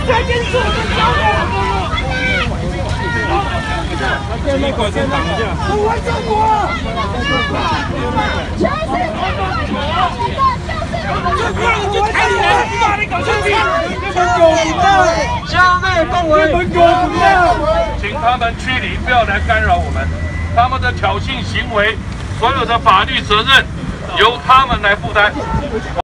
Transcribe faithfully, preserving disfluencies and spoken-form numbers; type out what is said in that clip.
全监视我们交流。你管先挡一下。我玩中国。这不让你去台里人，把你搞生气。狗你的，校内氛围，狗你的。请他们驱离，不要来干扰我们。他们的挑衅行为，所有的法律责任由他们来负担。